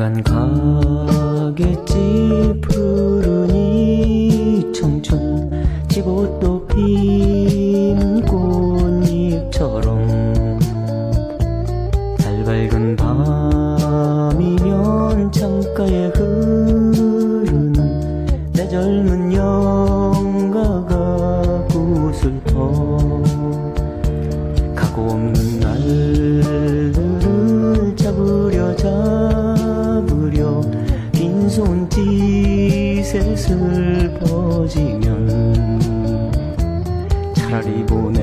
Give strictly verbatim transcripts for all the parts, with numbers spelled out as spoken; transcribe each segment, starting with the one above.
언젠간 가겠지 푸른 이 청춘 지고 또 피는 꽃잎처럼 달 밝은 밤이면 창가에 흐르는 내 젊은 영가가 구슬퍼 가고 없는 날들을 잡으려 잡으려 빈손짓에 슬퍼지면 차라리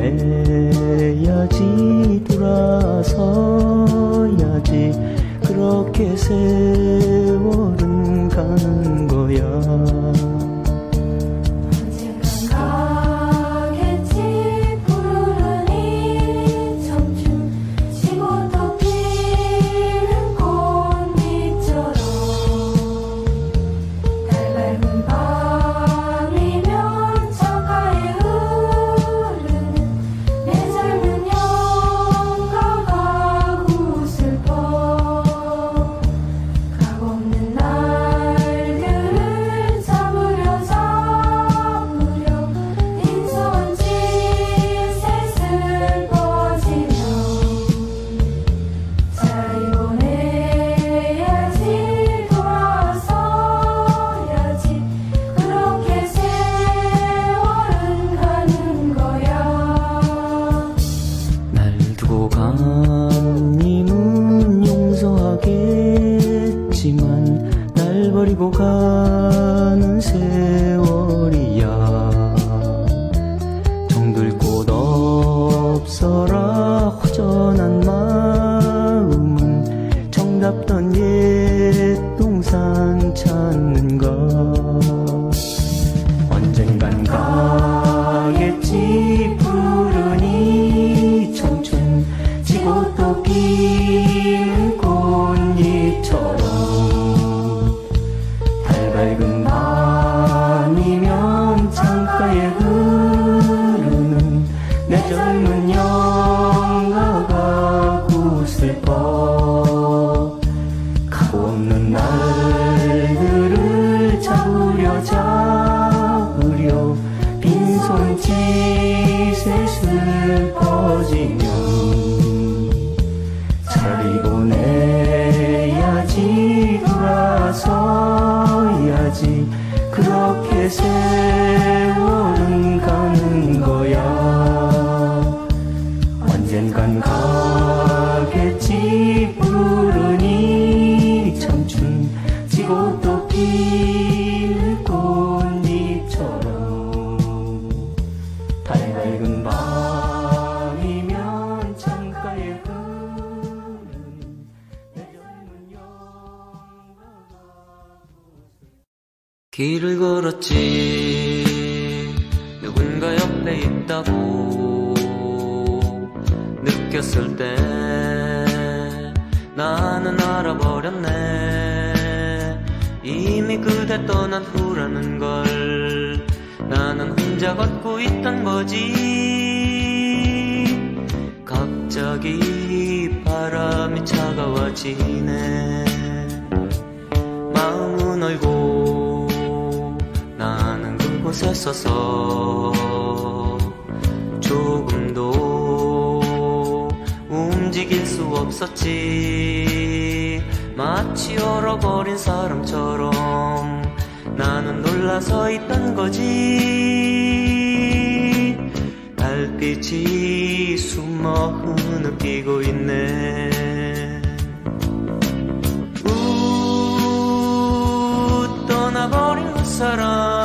보내야지 돌아서야지 그렇게 세월은 가는 거야. 하나님은 용서하겠지만 날 버리고 가는 세월이야. 정들 곳 없어라 허전한 마음은 정답던 옛 동산 찾는 것. 언젠간 가겠지 푸른 이 청춘 지고 또 피는 꽃잎처럼 달 밝은 밤이면 창가에 흐르는 내 젊은 영가가 구슬퍼 가고 없는 날들을 잡으려 잡으려 빈손짓에 슬퍼지면 차라리 보내야지 돌아서야지 그렇게 세월은 가는 거야. 언젠간 가겠지 푸른 이 청춘 지고 또 피는 꽃잎처럼 달 밝은 밤이면 창가에 길을 걸었지 누군가 옆에 있다고 느꼈을 때 나는 알아버렸네. 이미 그대 떠난 후라는 걸 나는 혼자 걷고 있던 거지. 갑자기 바람이 차가워지네. 마음은 얼고 나는 그곳에 서서 조금도 움직일 수 없었지. 마치 얼어버린 사람처럼 나는 놀라서 있던 거지. 달빛이 숨어 흐느끼고 있네. 우 떠나버린 그 사람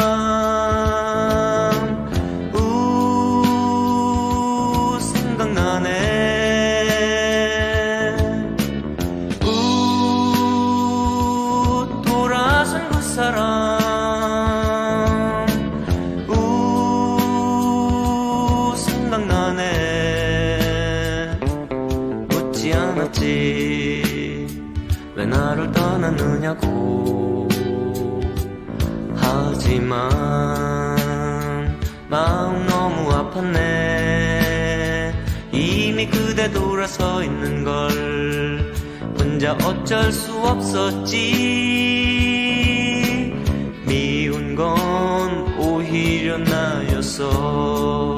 우 생각나네. 우 돌아선 그 사람 우 생각나네. 웃지 않았지 왜 나를 떠났느냐고. 하지만 마음 너무 아팠네. 이미 그대 돌아서 있는 걸 혼자 어쩔 수 없었지. 미운 건 오히려 나였어.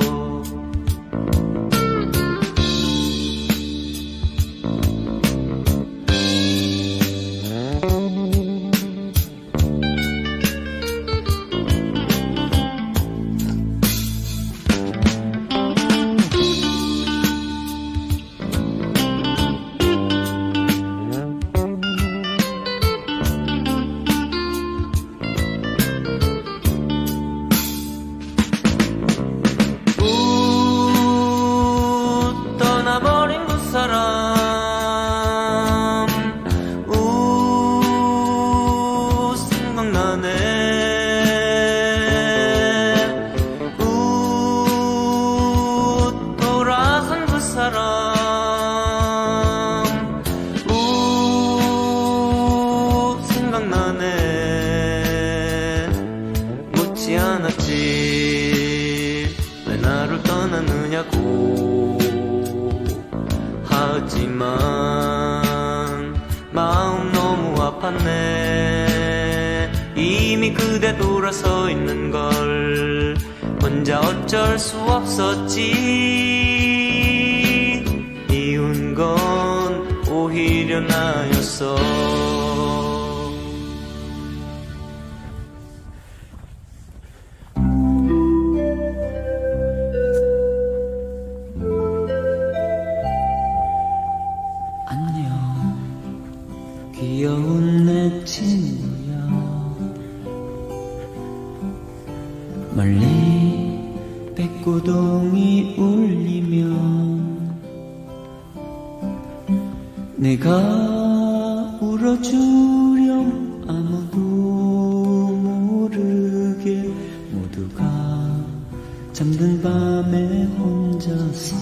왜 나를 떠났느냐고. 하지만 마음 너무 아팠네. 이미 그대 돌아서 있는 걸 혼자 어쩔 수 없었지. 미운 건 오히려 나였어. 귀여운 내 친구야. 멀리 백고동이 울리면 내가 울어주렴. 아무도 모르게 모두가 잠든 밤에 혼자서.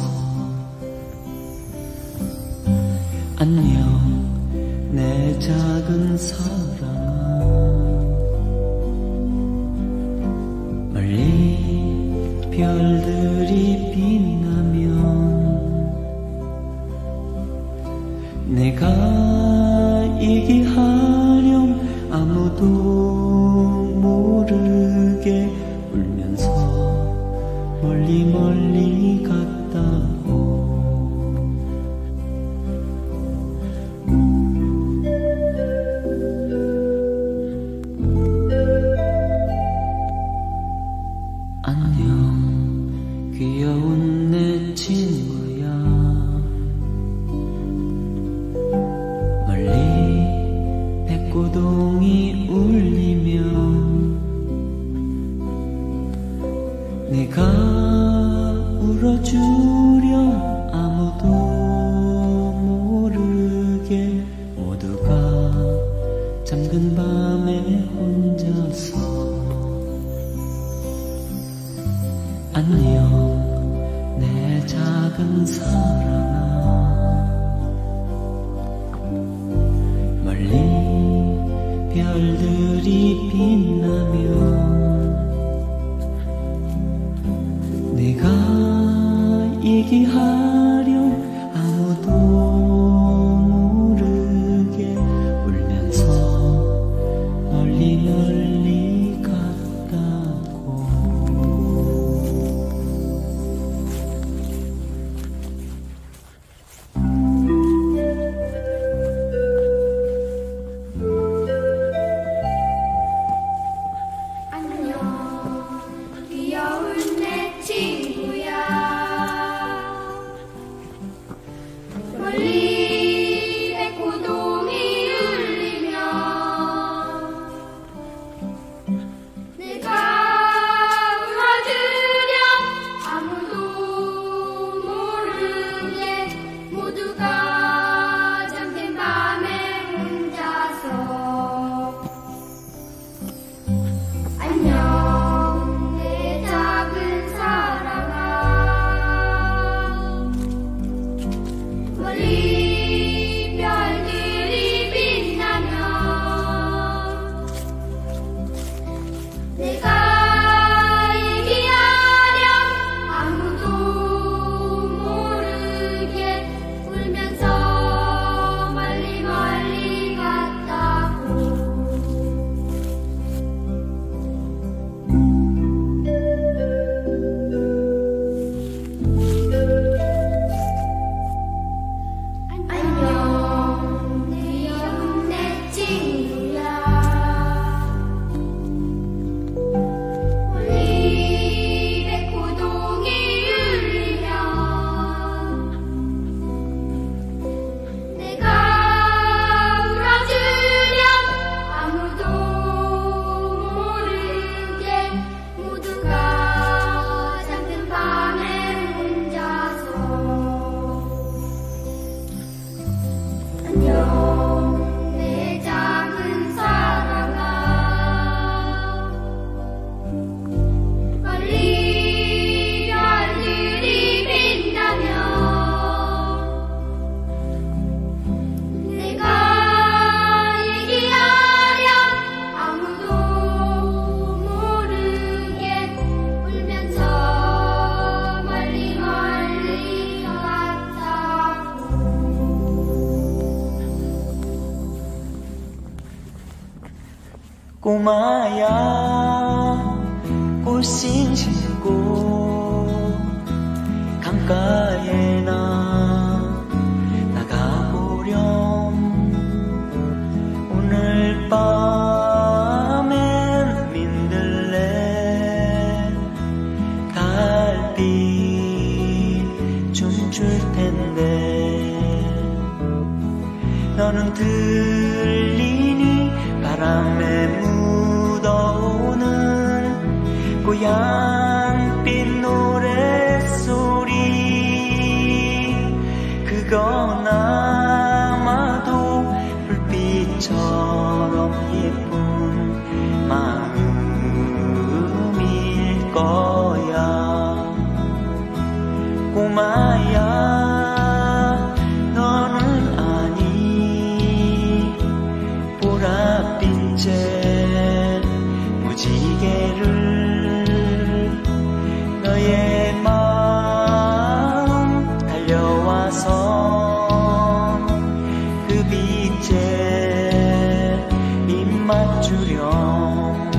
안녕 내 작은 사랑아. 멀리 별들이 빛나면 내가 얘기하렴. 아무도 모르게 울면서 멀리 멀리 갔다고. 안녕 귀여운 내 친구야. 멀리 백고동이 울리면 내가 울어주렴. 아무도 모르게 모두가 잠든 밤에 혼자서. 안녕 내 작은 사랑아. 멀리 별들이 빛나면 내가 얘기하렴. 아무도 모르게 울면서 멀리 멀리 갔다고. 꼬마야 꽃신 신고 강가에 나 나가보렴. 오늘 밤엔 민들레 달빛 춤출 텐데 너는 들리니 바람에 묻어오는 고향빛 노랫소리. 그건 아마도 불빛처럼 예쁜 마음일 거야. 꼬마야 너는 아니 보랏빛의 무지개를 너의 마음 달려와서 그 빛에 입 맞추렴.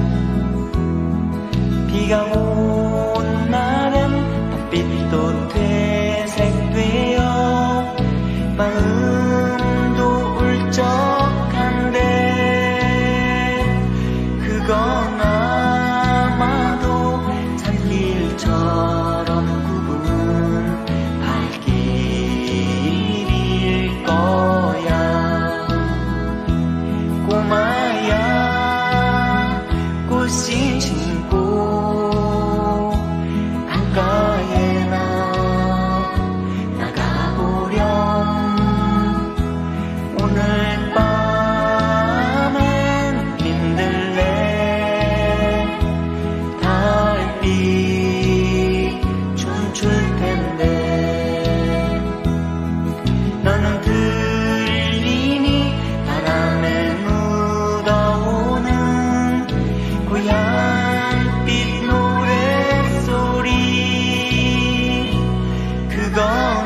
비가 온 날엔 빛도 퇴색되어 마음도 울적한데 그건 아마도 산길처럼 굽은 발길일 거야. 꼬마야 꽃신 신고 강가에 나 나가보렴. 오늘 밤엔 민들레 달빛 춤출 텐데 너는 들리니 바람에 묻어오는 고향빛 노랫소리. 그건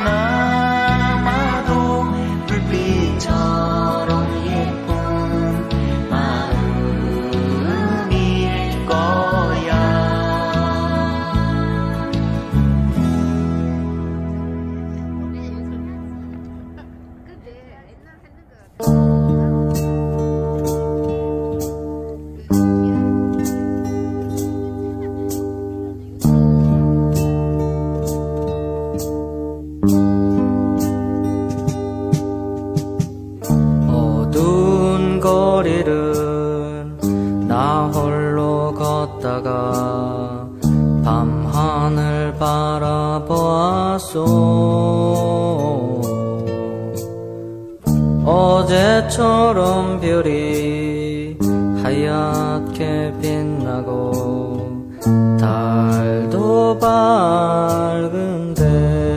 아마도 불빛처럼 예쁜 마음일 거야. 어두운 거리를 나 홀로 걷다가 밤하늘 바라보았소. 어제처럼 별이 하얗게 빛나고 달도 밝은데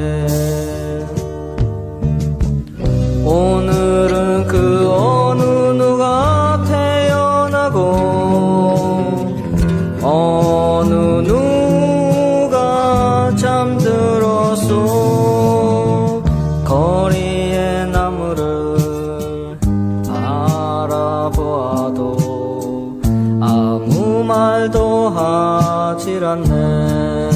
오늘은 그 어느 누가 태어나고 어느 누가 잠들었소. 거리의 나무를 바라보아도 아무 말도 하질 않네.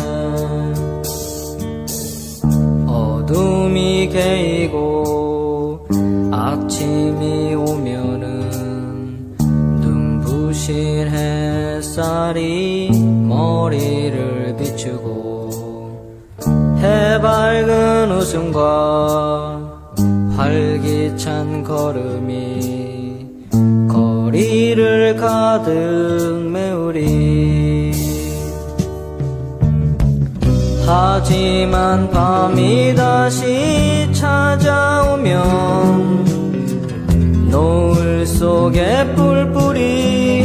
어둠이 개이고 아침이 오면은 눈부신 햇살이 머리를 비추고 해밝은 웃음과 활기찬 걸음이 거리를 가득 메우리. 하지만 밤이 다시 찾아오면 노을 속에 뿔뿔이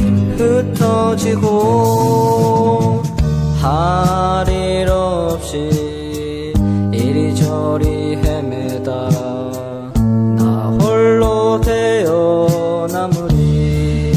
흩어지고 할 일 없이 이리저리 헤매다 나 홀로 되어 남으리.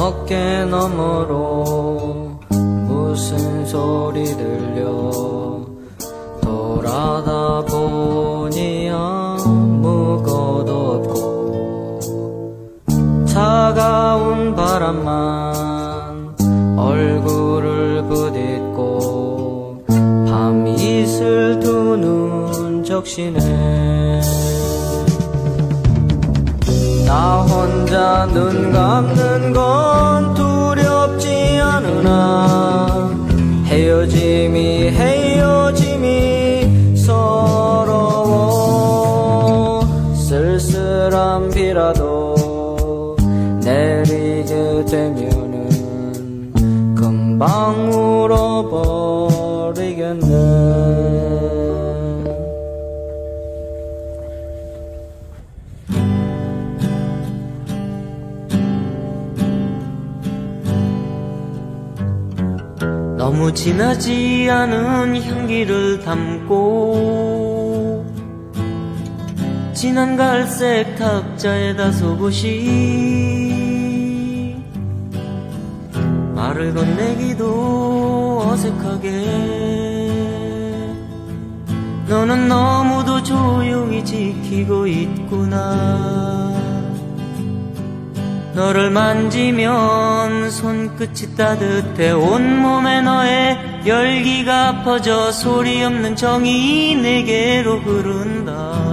어깨 너머로 무슨 소리 들려 돌아다 보니 아무것도 없고 차가운 바람만 얼굴을 부딪고 밤이슬 두 눈 적시네. 나 혼자 눈 감는 건 두렵지 않으나 헤어짐이 헤어짐이 서러워. 쓸쓸한 비라도 내리게 되면은 금방 울어버리겠네. 너무 진하지 않은 향기를 담고 진한 갈색 탁자에다 속옷이 말을 건네기도 어색하게 너는 너무도 조용히 지키고 있구나. 너를 만지면 손끝이 따뜻해 온몸에 너의 열기가 퍼져 소리 없는 정이 내게로 흐른다.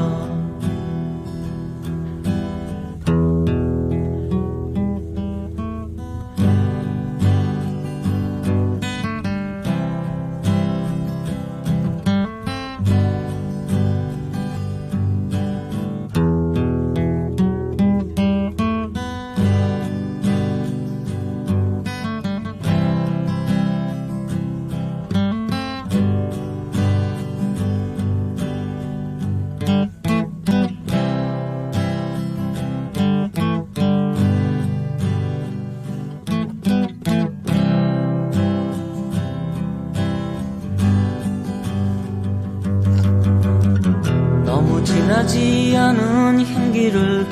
진하지 않은 향기를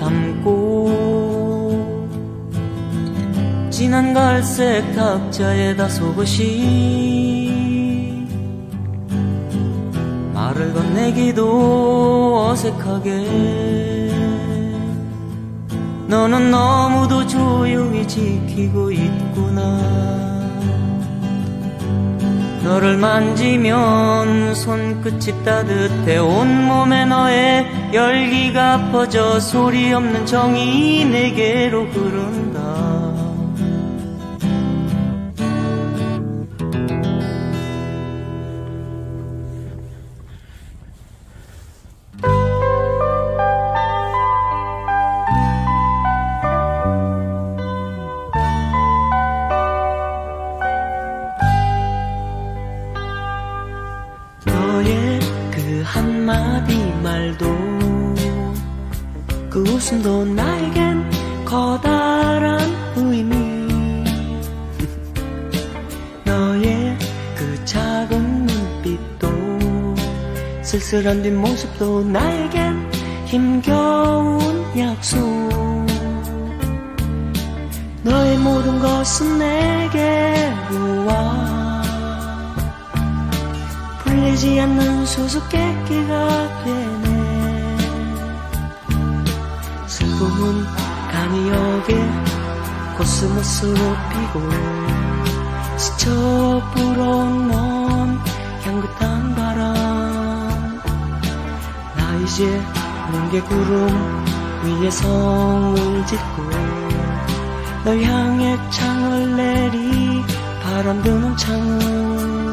담고 진한 갈색 탁자에다 속옷이 말을 건네기도 어색하게 너는 너무도 조용히 지키고 있구나. 너를 만지면 손끝이 따뜻해 온몸에 너의 열기가 퍼져 소리 없는 정이 내게로 흐른다. 한마디 말도 그 웃음도 나에겐 커다란 의미. 너의 그 작은 눈빛도 쓸쓸한 뒷모습도 나에겐 힘겨운 약속. 너의 모든 것은 내게로 와 풀리지 않는 수수께끼가 되네. 슬픔은 간이역에 코스모스로 피고 스쳐 불어온 넌 향긋한 바람. 나 이제 뭉게 구름 위에 성을 짓고 널 향해 창을 내리 바람 드는 창문.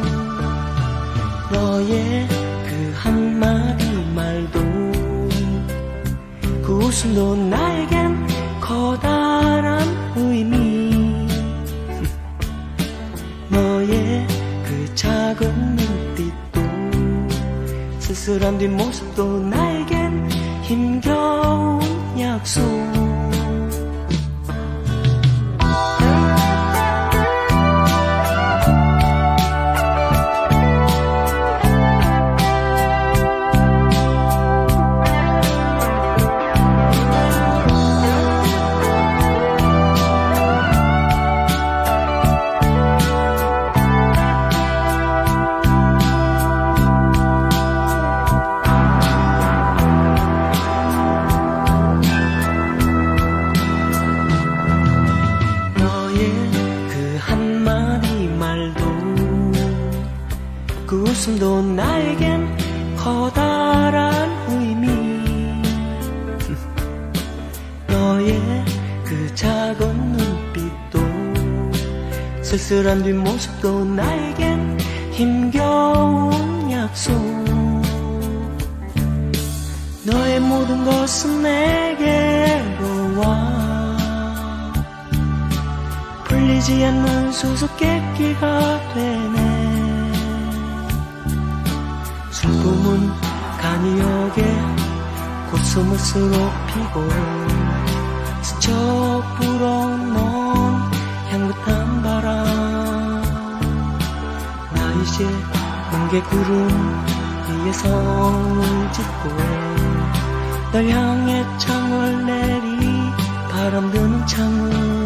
너의 그 한마디 말도 그 웃음도 나에겐 커다란 의미. 너의 그 작은 눈빛도 쓸쓸한 뒷모습도 나에겐 힘겨운 약속. 나에겐 커다란 의미. 너의 그 작은 눈빛도 쓸쓸한 뒷모습도 나에겐 힘겨운 약속. 너의 모든 것은 내게로 와 풀리지 않는 수수께끼가 되네. 슬픔은 간이역에 코스모스로 피고 스쳐 불어넣은 향긋한 바람. 나 이제 뭉게 구름 위에 성을 짓고 널 향해 창을 내리 바람 드는 창을.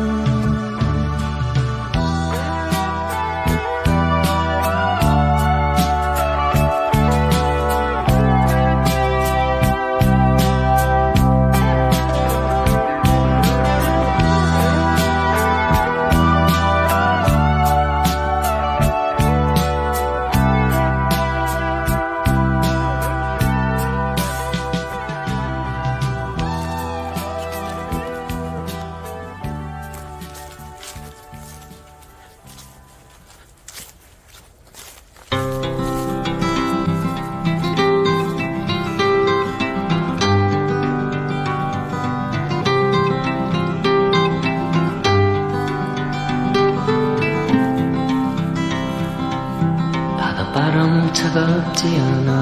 바람 차갑지 않아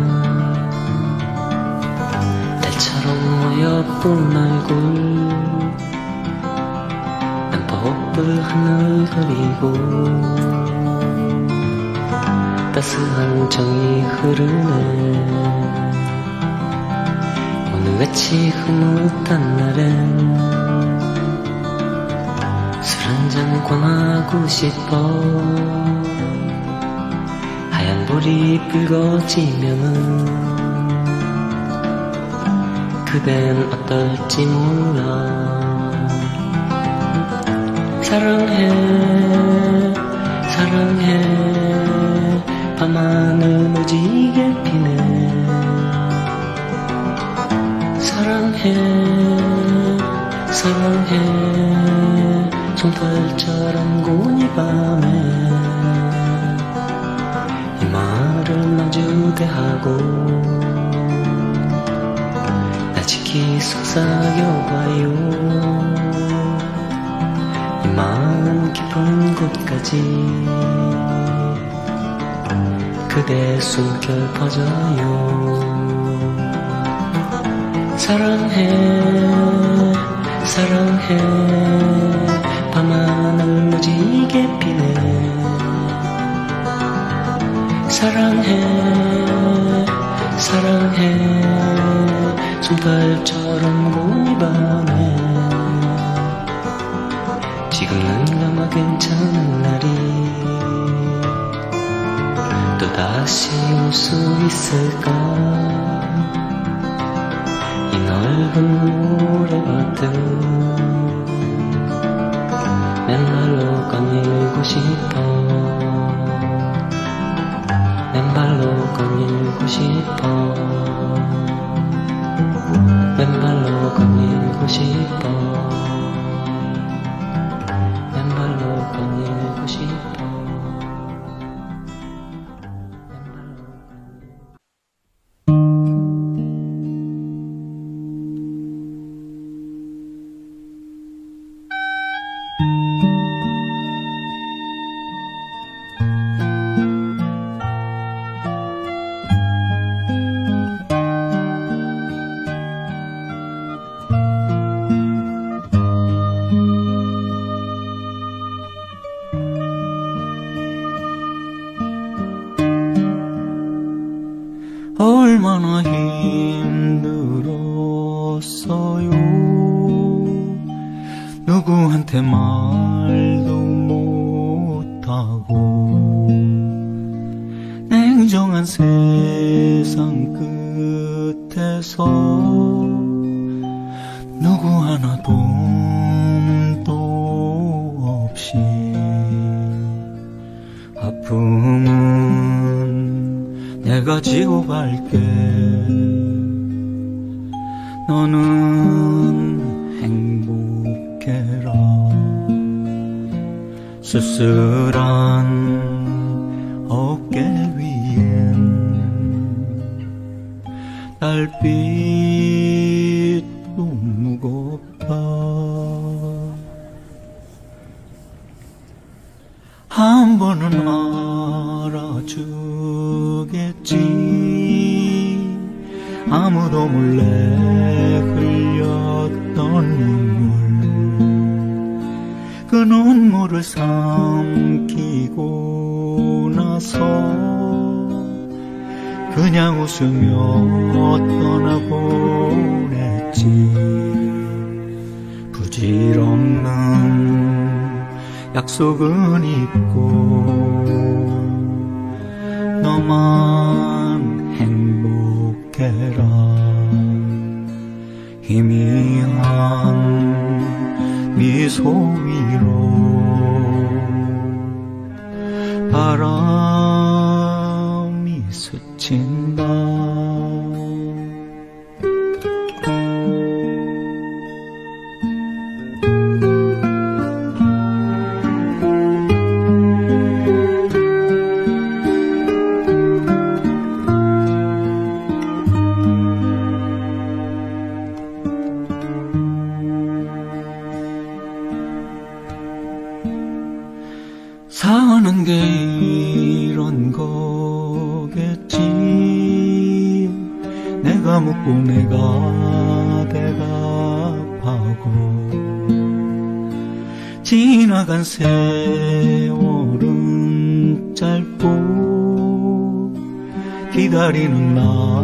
달처럼 어여쁜 얼굴. 난 퍼플 하늘 그리고 따스한 정이 흐르네. 오늘같이 흐뭇한 날엔 술 한잔 권하고 싶어. 하얀 불이 붉어지면은 그댄 어떨지 몰라. 사랑해 사랑해 밤하늘 무지개 피네. 사랑해 사랑해 솜털처럼 고운 이 밤에 말을 마주대하고 나지기 속삭여봐요. 이 마음 깊은 곳까지 그대 숨결 퍼져요. 사랑해 사랑해 밤하늘 무지개 피네. 사랑해 사랑해 솜털처럼 고운 이 밤에 지금 눈감아 괜찮은 날이 또다시 올 수 있을까. 이 넓은 모래밭을 맨발로 거닐고 싶어. 맨발로 거닐고 싶어. 맨발로 거닐고 싶어. 맨발로 거닐고 싶어. 얼마나 힘들었어요. 누구한테 말도 못하고 냉정한 세상 끝에서 누구 하나 도움도 없이 아픔은 내가 지고 갈게. 너는 행복해라. 쓸쓸한 어깨 위엔 달빛도 무겁다. 한 번은 알아주겠지. 아무도 몰래 흘렸던 눈물, 그 눈물을 삼키고 나서 그냥 웃으며 떠나보냈지. 부질없는 약속은 있고 너만 행복해라. 희미한 미소 위로 바람이 스친다. 사는 게 이런 거겠지. 내가 묻고 내가 대답하고 지나간 세월은 짧고 기다리는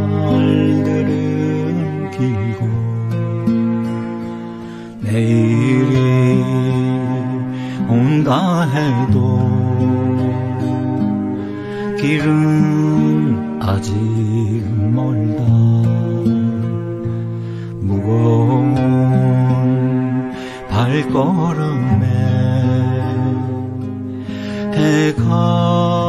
날들은 길고 내일이 온다 해도 길은 아직 멀다. 무거운 발걸음에 해가